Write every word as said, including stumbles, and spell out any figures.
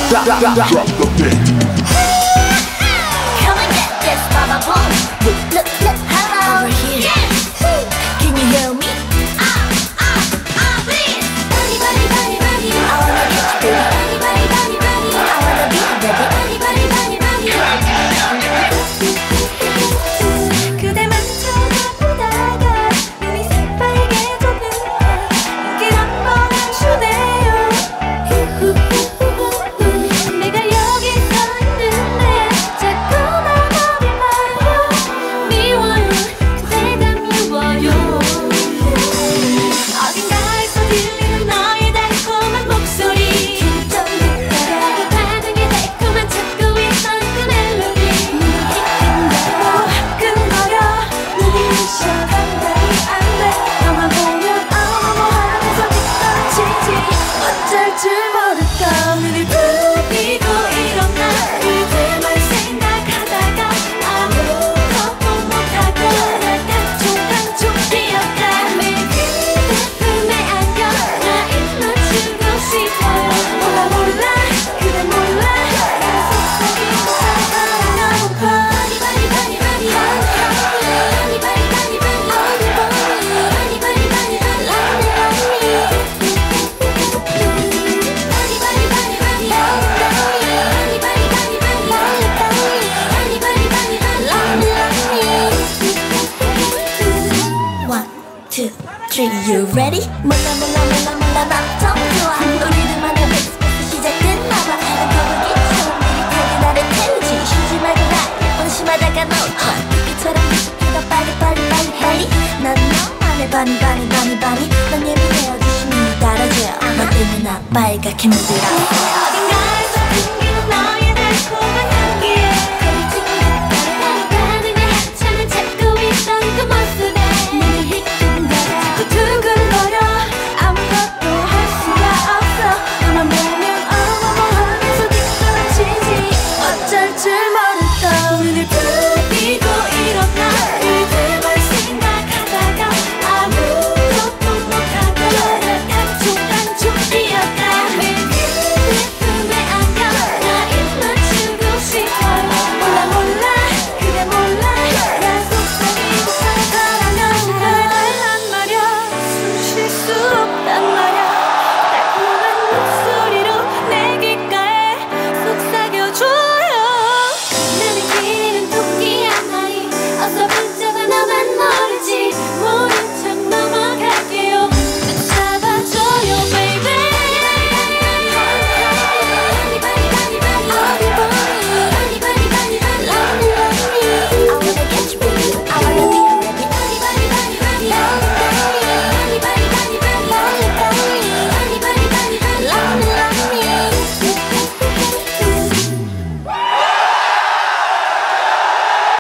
Drop the beat. Come and get this, baba boom. Look, look, look, hello. Over here. Can you hear me? Ah, ah, ah, please. Bunny, bunny, bunny, bunny. I wanna get you, baby. Bunny, bunny, bunny, bunny. I wanna be your baby. Bunny, bunny, bunny, bunny. 그대만 쳐다보다가 눈이 새빨개졌는데 눈길 한번 감추네요. 내가 여기 서 있는데 자꾸만 어딜 봐요. 미워요, 그대가 미워요. 어딘가에서 들리는 너의 달콤한 목소리. 좀 듣다가 반응에 달콤한 찾고 있던 그 멜로디. 이끈 대로 화끈거려 눈이 부셔 감당이 안 돼. 너만 보면 어머머 하면서 빗어지지. 어쩔 줄 모를까 눈을 부비고 일어나 그대만 생각하다가 아무것도 못하고 날 깡총깡총 뛰어가. 매일 그대 품에 안겨 나 일러주고 싶어요. 몰라 몰라 그대 몰라 내 속삭이는 사랑하고파. 바니바니 바니바니 바니바니 바니바니 바니바니 바니바니 바니바니 One, two, three, you ready? 몰라 몰라 몰라 몰라 나좀 좋아. 우리들만의 빅스포츠 시작됐나봐. 거북이처럼 느릿하게 나를 태우지. 쉬지 말고 나 방심하다가 놓쳐. 빛처럼 비속해가 빨리 빨리 빨리 빨리. 난 너만의 바니바니 바니바니. 넌 예민해요 조심히 따라줘. 너 때문에 나 빨갛게 물들었어요.